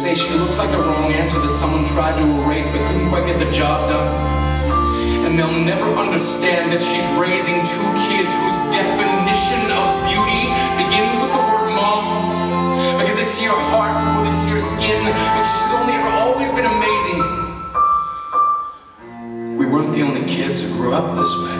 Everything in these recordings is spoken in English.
say she looks like a wrong answer that someone tried to erase but couldn't quite get the job done. And they'll never understand that she's raising two kids whose definition of beauty begins with the word mom. Because they see her heart before they see her skin, because she's only ever always been amazing. We weren't the only kids who grew up this way.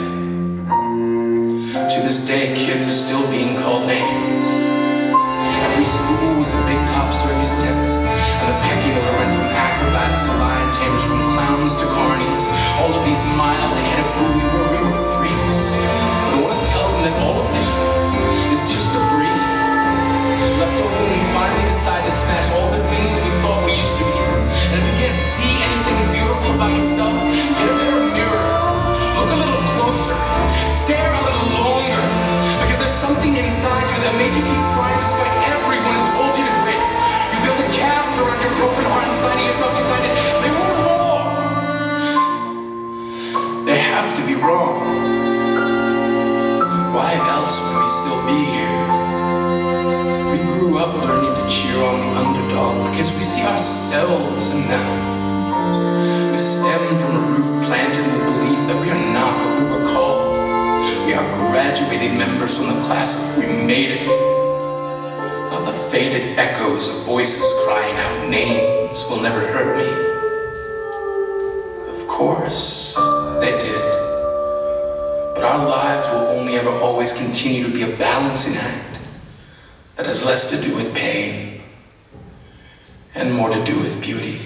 To this day, kids are still being called names. Every school was a big top circus tent, and the pecking order went from acrobats to lion tamers, from clowns to carnies. All of these miles ahead of who we were freaks. But I want to tell them that all of this is just debris, left over when we finally decide to smash all the things we thought we used to be. And if you can't see anything beautiful about yourself, get a better mirror. Look a little closer. Stare a little longer. Because there's something inside you that made you keep trying despite everyone who told you to quit. You built a cast around your broken heart inside of yourself. You decided they were wrong. They have to be wrong. Why else would we still be here? We grew up learning to cheer on the underdog because we see ourselves in them. We stem from a root planted in the belief that we are not what we were called. We are graduating members from the class of we made it. Not the faded echoes of voices crying out names will never hurt me. Of course, they did. But our lives will only ever always continue to be a balancing act that has less to do with pain and more to do with beauty.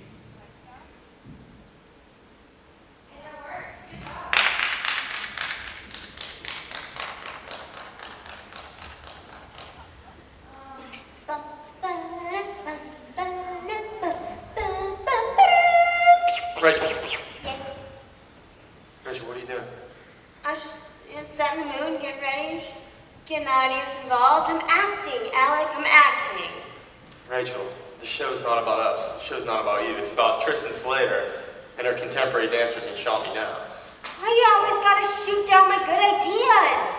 Rachel. Rachel, what are you doing? I was just setting the mood, getting ready, getting the audience involved. I'm acting, Alec, I'm acting. Rachel, the show's not about us. The show's not about you. It's about Tristan Slater and her contemporary dancers in Shot Me Now. Why you always gotta shoot down my good ideas?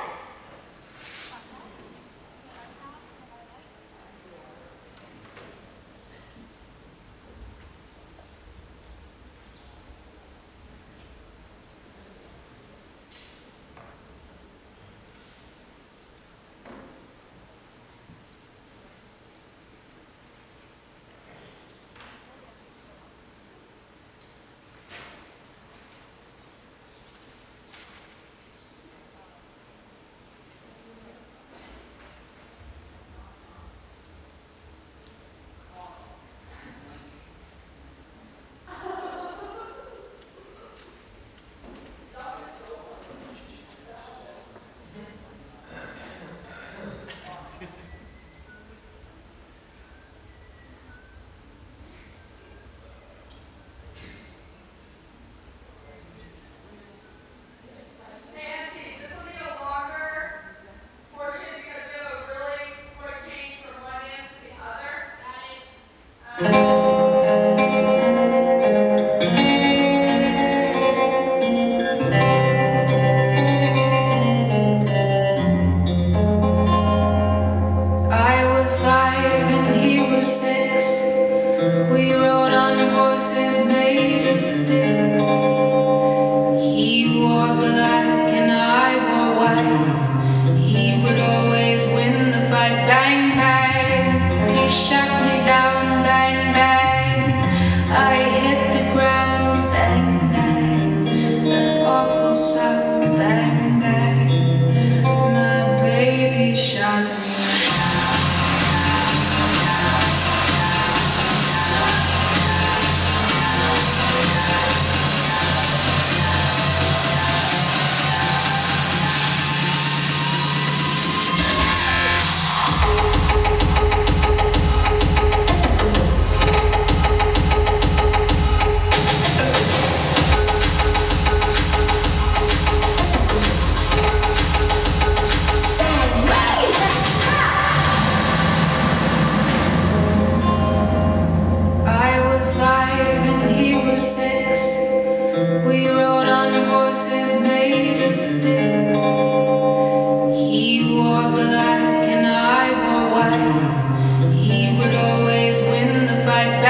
Black and I wore white. He would always win the fight.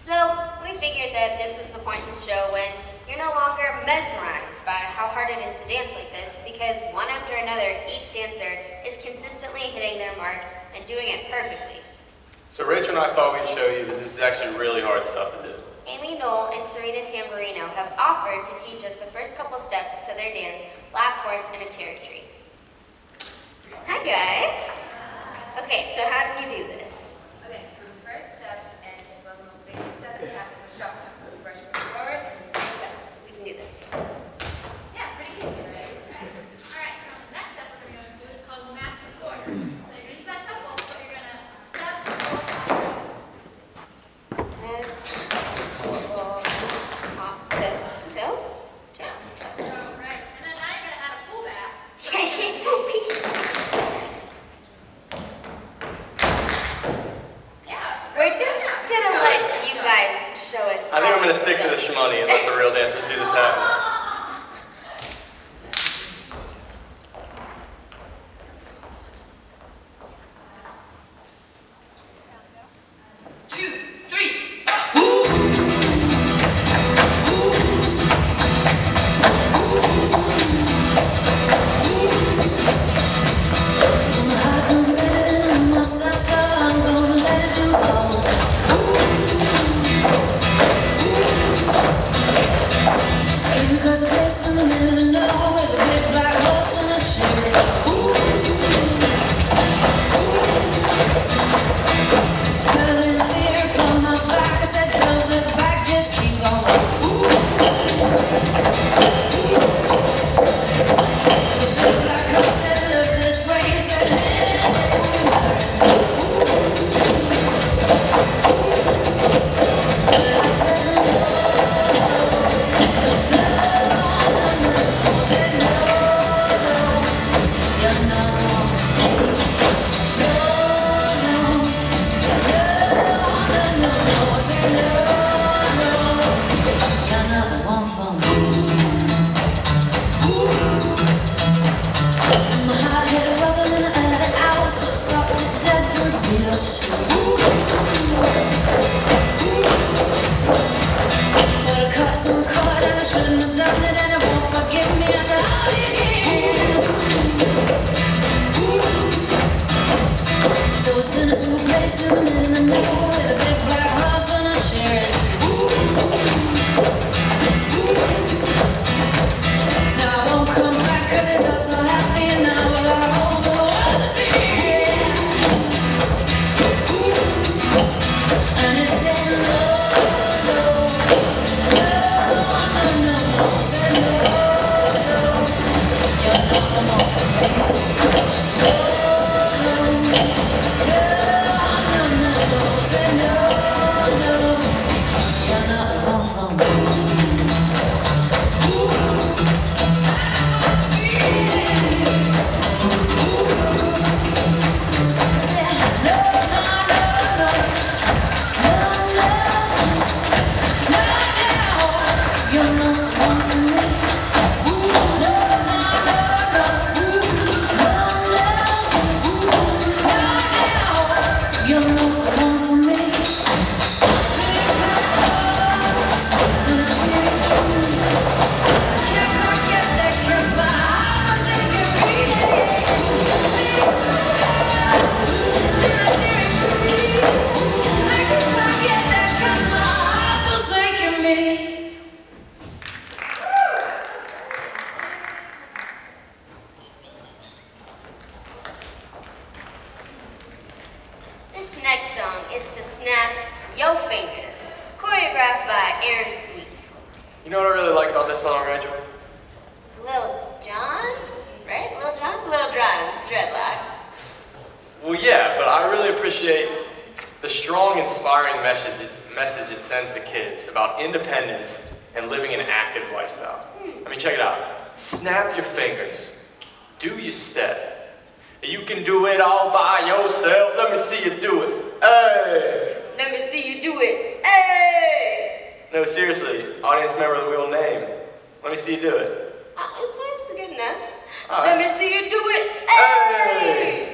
So we figured that this was the point in the show when you're no longer mesmerized by how hard it is to dance like this, because one after another, each dancer is consistently hitting their mark and doing it perfectly. So Rachel and I thought we'd show you that this is actually really hard stuff to do. Amy Knoll and Serena Tamburino have offered to teach us the first couple steps to their dance, Black Horse and a Cherry Tree. Hi guys! Okay, so how do we do this? Okay, so the first step, and it's one of the most basic steps we have, is a shuffle. So we brush your foot forward and then back. We can do this. Yeah, pretty easy, right? Alright, so the next step we're going to do is called Max Quarter. So you're going to use that shuffle, so you're going to step, Hop, toe, toe, toe, toe. right. And then now you're going to add a pullback. We can. We're just gonna let you guys show us. I think I'm how going to it's stick to done. the shmoney and let the real dancers do the tap. This next song is to Snap Yo Fingers, choreographed by Aaron Sweet. You know what I really like about this song, Rachel? It's Lil Jon's, right? Lil Jon's dreadlocks. Well, yeah, but I really appreciate the strong, inspiring message it sends to kids about independence and living an active lifestyle. I mean, check it out. Snap your fingers. Do your step. You can do it all by yourself. Let me see you do it. Hey! Let me see you do it. Hey! No, seriously, audience member that we'll name. Let me see you do it. It's good enough. All Let right. me see you do it. Hey!